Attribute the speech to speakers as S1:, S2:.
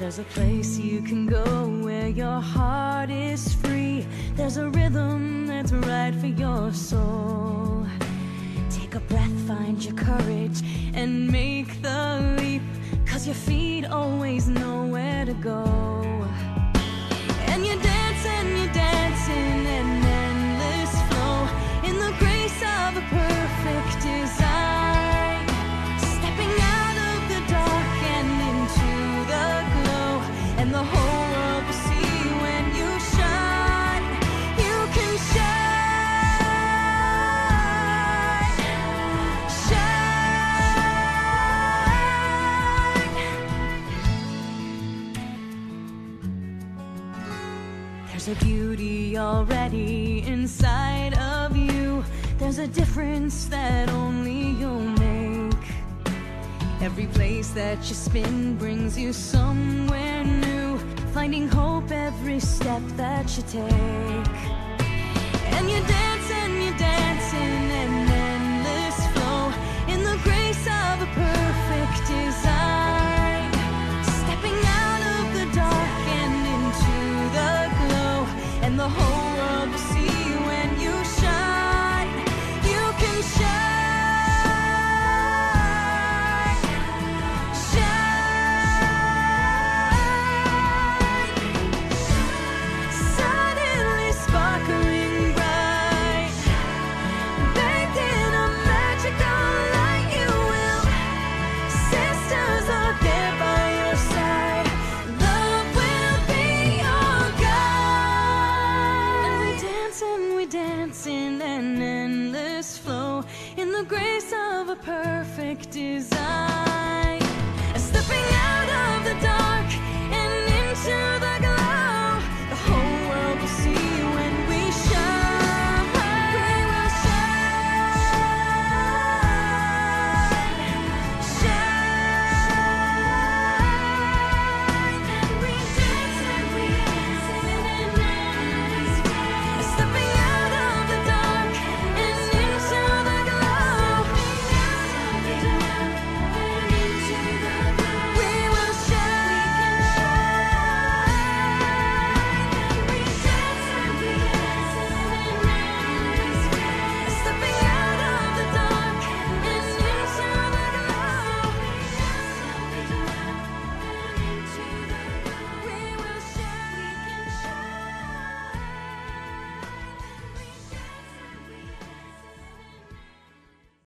S1: There's a place you can go where your heart is free. There's a rhythm that's right for your soul. Take a breath, find your courage, and make the leap, 'cause your feet always know where to go. And you dance in an endless flow, in the grace of a perfect design, stepping out of the dark and into the glow, and the whole world will see when you shine. You can shine, shine. There's a beauty already inside of you. There's a difference that only you'll make. Every place that you spin brings you somewhere new, finding hope every step that you take. And you dance in an endless flow, in the grace of a perfect design, stepping out of the dark and into the glow, and the whole world will see when you shine. You can shine, shine, suddenly sparkling bright, bathed in a magical light. You will, sisters are there by your side. Love will be your guide. And we dance in an endless flow, in the grace of a perfect design, stepping out of the dark and into the glow.